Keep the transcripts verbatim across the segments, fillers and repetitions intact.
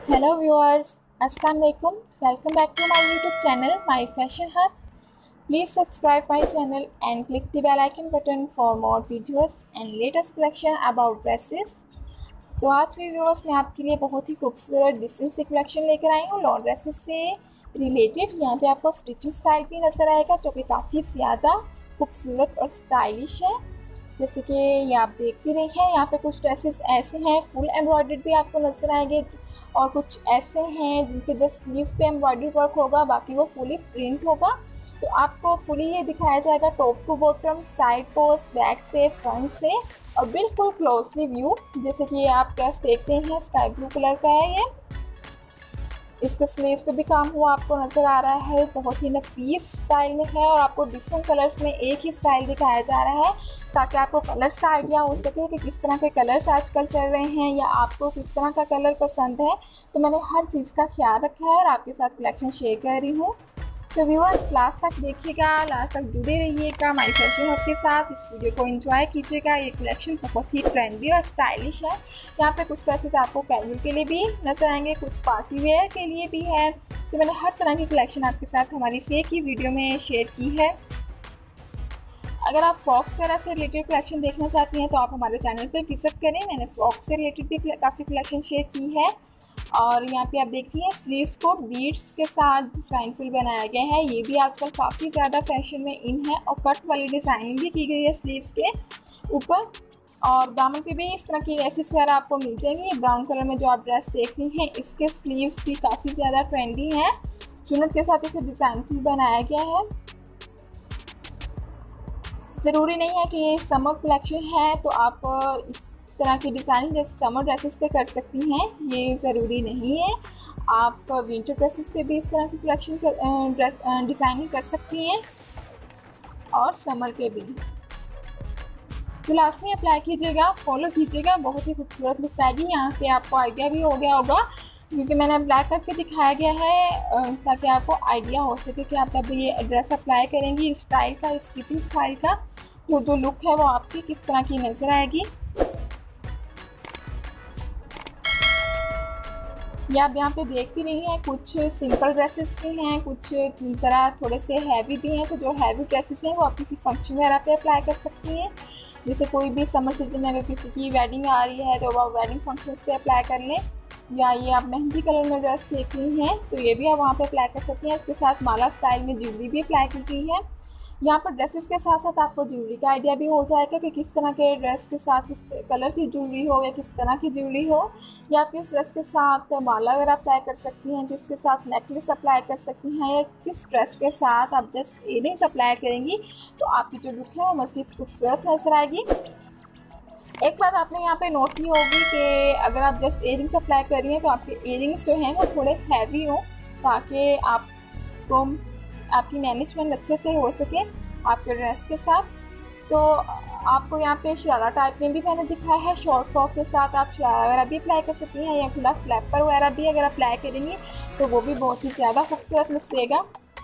Hello viewers, Assalamu alaikum. Welcome back to my YouTube channel, My Fashion Hut. Please subscribe my channel and click the bell icon button for more videos and latest collection about dresses. तो आज भी viewers मैं आपके लिए बहुत ही खूबसूरत decent सी collection लेकर आई हूँ लॉन्ग ड्रेसेस से रिलेटेड। यहाँ पे आपको स्टिचिंग स्टाइल भी नज़र आएगा जो कि काफ़ी ज़्यादा खूबसूरत और स्टाइलिश है। जैसे कि ये आप देख भी रहे हैं, यहाँ पे कुछ ड्रेसेस ऐसे हैं फुल एम्ब्रॉयडर्ड भी आपको नजर आएंगे और कुछ ऐसे हैं जिनके जस्ट स्लीव पे एम्ब्रॉयडरी वर्क होगा, बाकी वो फुली प्रिंट होगा। तो आपको फुली ये दिखाया जाएगा top to bottom, side post, back से, फ्रंट से और बिल्कुल क्लोजली व्यू। जैसे कि ये आप ड्रेस देखते हैं स्काई ब्लू कलर का है, ये इसके स्लीव्स पे भी काम हुआ आपको नज़र आ रहा है। बहुत ही नफीस स्टाइल में है और आपको डिफरेंट कलर्स में एक ही स्टाइल दिखाया जा रहा है ताकि आपको कलर्स का आइडिया हो सके कि किस तरह के कलर्स आजकल चल रहे हैं या आपको किस तरह का कलर पसंद है। तो मैंने हर चीज़ का ख्याल रखा है और आपके साथ कलेक्शन शेयर कर रही हूँ। तो व्यूअर्स लास्ट तक देखिएगा, लास्ट तक जुड़े रहिएगा माय फैशन हब के साथ। इस वीडियो को एंजॉय कीजिएगा। ये कलेक्शन बहुत ही ट्रेंडी और स्टाइलिश है। यहाँ पे कुछ ड्रेसेस आपको कैजुअल के लिए भी नजर आएंगे, कुछ पार्टी वेयर के लिए भी है। तो मैंने हर तरह की कलेक्शन आपके साथ हमारी से की वीडियो में शेयर की है। अगर आप फ्रॉक्स वगैरह से रिलेटेड कलेक्शन देखना चाहती हैं तो आप हमारे चैनल पर विजिट करें। मैंने फ्रॉक्स से रिलेटेड भी काफ़ी कलेक्शन शेयर की है। और यहाँ पे आप देखिए हैं स्लीव्स को बीड्स के साथ डिज़ाइनफुल बनाया गया है। ये भी आजकल काफ़ी ज़्यादा फैशन में इन है और कट वाली डिज़ाइनिंग भी की गई है स्लीव्स के ऊपर। और दामन पे भी इस तरह की लेसेस वगैरह आपको मिल जाएंगी। ब्राउन कलर में जो आप ड्रेस देख रही हैं इसके स्लीव्स भी काफ़ी ज़्यादा ट्रेंडी हैं। चुनट के साथ इसे डिज़ाइनफुल बनाया गया है। ज़रूरी नहीं है कि ये समर कलेक्शन है तो आप तरह की डिज़ाइनिंग जैसे समर ड्रेसेस पे कर सकती हैं, ये ज़रूरी नहीं है। आप विंटर ड्रेसेस पे भी इस तरह की कलेक्शन ड्रेस डिज़ाइनिंग कर सकती हैं और समर पे भी। तो लास्ट में अप्लाई कीजिएगा, फॉलो कीजिएगा, बहुत ही खूबसूरत लुक आएगी। यहाँ पे आपको आइडिया भी हो गया होगा क्योंकि मैंने अप्लाई करके दिखाया गया है ताकि आपको आइडिया हो सके कि आप जब ये ड्रेस अप्लाई करेंगी स्टाइल का, स्टिचिंग स्टाइल का, तो जो लुक है वो आपकी किस तरह की नज़र आएगी। ये आप यहाँ पे देख भी रही हैं, कुछ सिंपल ड्रेसेस भी हैं, कुछ तरह थोड़े से हैवी भी हैं। तो जो हैवी ड्रेसेस हैं वो आप किसी फंक्शन वगैरह पे अप्लाई कर सकती हैं। जैसे कोई भी समर सीजन में अगर किसी की वेडिंग आ रही है तो आप वेडिंग फंक्शंस पे अप्लाई कर लें। या ये आप मेहंदी कलर में ड्रेस देख रही हैं तो ये भी आप वहाँ पे अप्लाई कर सकती हैं। इसके साथ माला स्टाइल में ज्वेलरी भी अप्लाई की गई है। यहाँ पर ड्रेसेस के साथ साथ आपको ज्वेलरी का आइडिया भी हो जाएगा कि किस तरह के ड्रेस के साथ किस कलर की ज्वेलरी हो या किस तरह की ज्वेलरी हो। या आप किस ड्रेस के साथ माला वगैरह अप्लाई कर सकती हैं, किसके साथ नेकलेस अप्लाई कर सकती हैं, या किस ड्रेस के साथ आप जस्ट इयरिंग्स अप्लाई करेंगी तो आपकी जो लुक है वो मज़ीद खूबसूरत नजर आएगी। एक बात आपने यहाँ पे नोट की होगी कि अगर आप जस्ट इयरिंग्स अप्लाई कर रही हैं तो आपके इयरिंग्स जो हैं वो थोड़े हैवी हों ताकि आपको आपकी मैनेजमेंट अच्छे से हो सके आपके ड्रेस के साथ। तो आपको यहाँ पे शरारा टाइप में भी मैंने दिखाया है, शॉर्ट फ्रॉक के साथ आप शरारा वगैरह भी अप्लाई कर सकती हैं या खुला फ्लैपर वगैरह भी अगर अप्लाई करेंगी तो वो भी बहुत ही ज़्यादा खूबसूरत लुक देगा।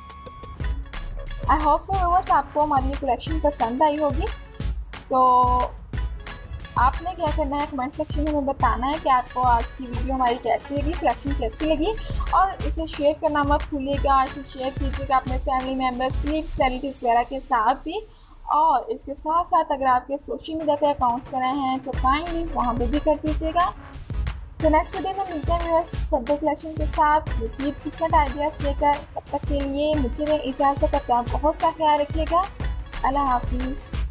आई होप सो व्यूअर्स आपको हमारी ये कलेक्शन पसंद आई होगी। तो आपने क्या करना है, कमेंट सेक्शन में हमें बताना है कि आपको आज की वीडियो हमारी कैसी लगी, कलेक्शन कैसी लगी। और इसे शेयर करना मत भूलिएगा, इसे शेयर कीजिएगा अपने फैमिली मेम्बर्स, क्लिक सेलिब्रिटीज वगैरह के साथ भी। और इसके साथ साथ अगर आपके सोशल मीडिया पे अकाउंट्स बनाए हैं तो काइंडली वहाँ पे भी कर दीजिएगा। तो नेक्स्ट वीडियो में मिलते हैं व्यूअर्स फर्दर कलेक्शन के साथ मज़ीद डिफरेंट आइडियाज़ लेकर। तब तक के लिए मुझे इजाज़त, अपना बहुत सा ख्याल रखिएगा। अल्लाह हाफिज़।